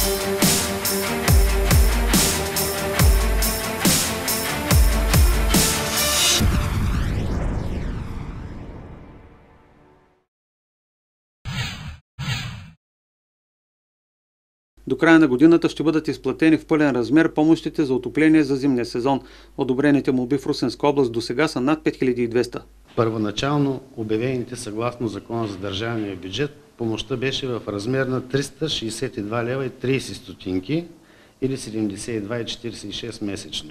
До края на годината ще бъдат изплатени в пълен размер помощите за отопление за зимния сезон. Одобрените молби в Русенска област досега са над 5200. Първоначално обявените съгласно Закона за държавния бюджет, помощта беше в размер на 362 лева и 30 стотинки или 72,46 месечно.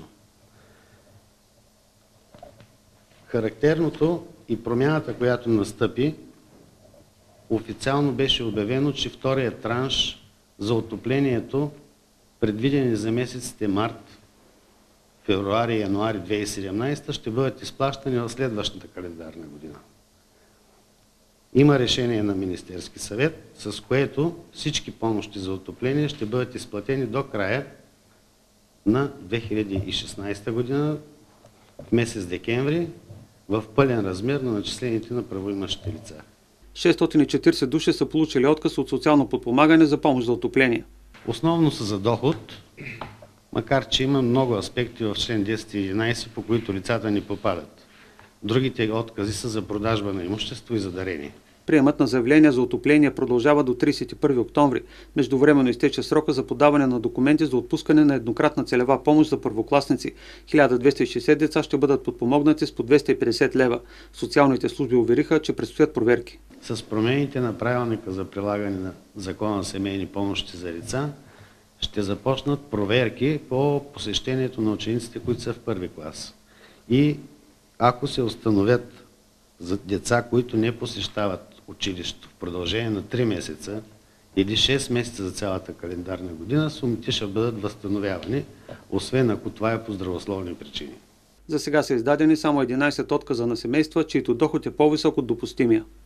Характерното и промяната, която настъпи, официално беше обявено, че вторият транш за отоплението, предвидени за месеците март, февруари и януари 2017, ще бъдат изплащани в следващата календарна година. Има решение на Министерски съвет, с което всички помощи за отопление ще бъдат изплатени до края на 2016 година, в месец декември, в пълен размер на начислените на правоимащите лица. 640 души са получили отказ от социално подпомагане за помощ за отопление. Основно са за доход, макар че има много аспекти в член 10 и 11, по които лицата не попадат. Другите откази са за продажба на имущество и за дарение. Приемът на заявления за отопление продължава до 31 октомври. Междувременно изтече срока за подаване на документи за отпускане на еднократна целева помощ за първокласници. 1260 деца ще бъдат подпомогнати с по 250 лева. Социалните служби увериха, че предстоят проверки. С промените на правилника за прилагане на Закона за семейни помощи за деца ще започнат проверки по посещението на учениците, които са в първи клас. И ако се установят за деца, които не посещават училището в продължение на 3 месеца или 6 месеца за цялата календарна година, сумите ще бъдат възстановявани, освен ако това е по здравословни причини. За сега са издадени само 11 отказа на семейства, чието доход е по-висок от допустимия.